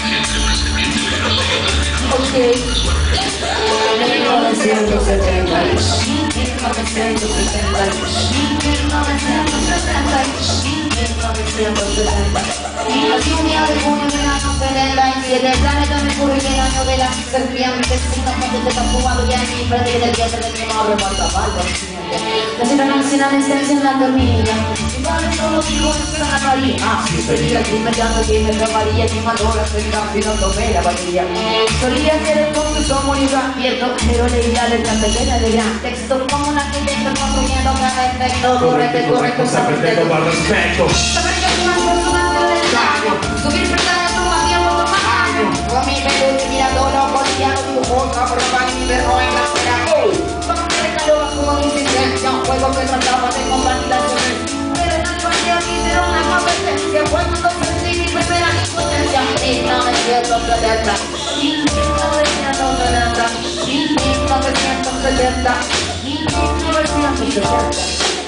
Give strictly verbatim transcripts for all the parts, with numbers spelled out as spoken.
Ok. mil novecientos setenta y dos. mil novecientos setenta y dos. mil novecientos setenta y dos. mil novecientos setenta y dos. Así un día de junio del año setenta y siete, el planeta Mercurio y el año de la serpiente, sin nombre de tatuado ya en mi frente y del diente de mi madre muerta, falta el siguiente. Necesitan sin anestesia en la dormida. Y vale todo lo que con esta María. Si sería el primer llanto que me tomaría, que mandó la cerca, pidiéndome la batería. Solía ser entonces como un libro abierto, pero leía letras pequeñas de gran texto, como un arquitecto construyendo cada efecto. Correcto, correcto, perfecto, para respeto. Saber que es una persona del daño, subir frente a tu tiempo tu tamaño. Con mi peluche mirando los bolivianos, dibujos, aprobar mi perro en la esfera. Vamos a ver calor como insistencia, un juego que trataba de combatir la violencia. Pero en el partido hicieron una competencia, fue cuando sentí mi primera impotencia. mil novecientos setenta, mil novecientos setenta, mil novecientos setenta, mil novecientos setenta.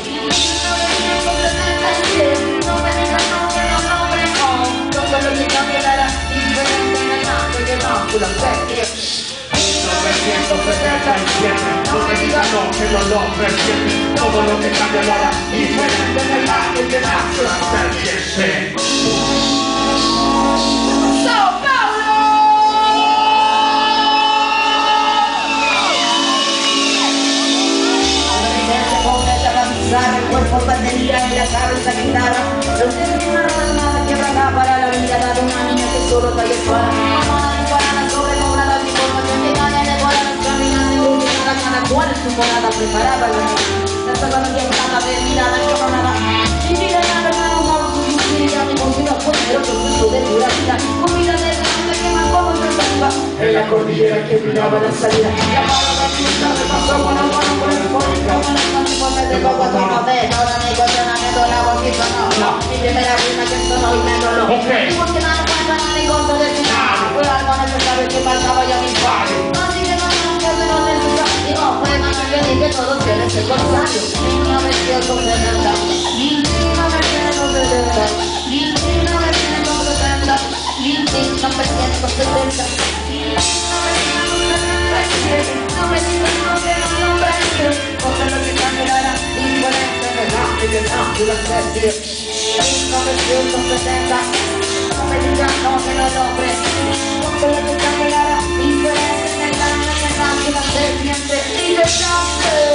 No me digas no que no nombre, no. Yo solo te cambiará diferente en el nombre que no, tú lo sé. mil novecientos setenta y siete, no me digas no que no lo resiente. Todo lo que cambia lo hará diferente en el nombre que no, tú lo sé. Sao Paulo. El cuerpo batería en la cabeza guitarra. El ser de una nada que arranca para la mirada de una niña que solo trae para mamá disparada sobre cobrada de información que cae en el corazón caminan de luz y cada cada cual su morada preparada la la sábana que estaba de mirada encoronada y mira la verdad un amor su yuciria mi consigo fue pero que puso de pura vida comida de grande que más como se salva en la cordillera que miraba la salida la palabra que me pasó con el mano por el político me tengo cuatro cafés, ahora me encuentran a meto la boquita, no, no. Mi primera rima que sonó y me doló. Digo que nada pasa, no me gozo de final. Fue algo necesario que faltaba ya mis padres. Así que no me que se lo necesario. Digo, fue ganar que dije todos quieren ser contrario. mil novecientos setenta, mil novecientos setenta, mil novecientos setenta, mil novecientos setenta. No me digas no que no nombre, porque lo que cambiará diferente en el nombre que no, tú lo sé, mil novecientos setenta, no me digas no que no nombre, porque lo que cambiará diferente en el nombre que no, tú lo sé, y de